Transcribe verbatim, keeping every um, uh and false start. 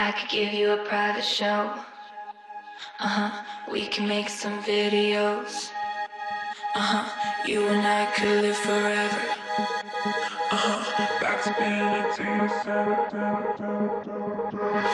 I could give you a private show. Uh-huh, we can make some videos. Uh-huh, you and I could live forever. Uh-huh, back to being a teen.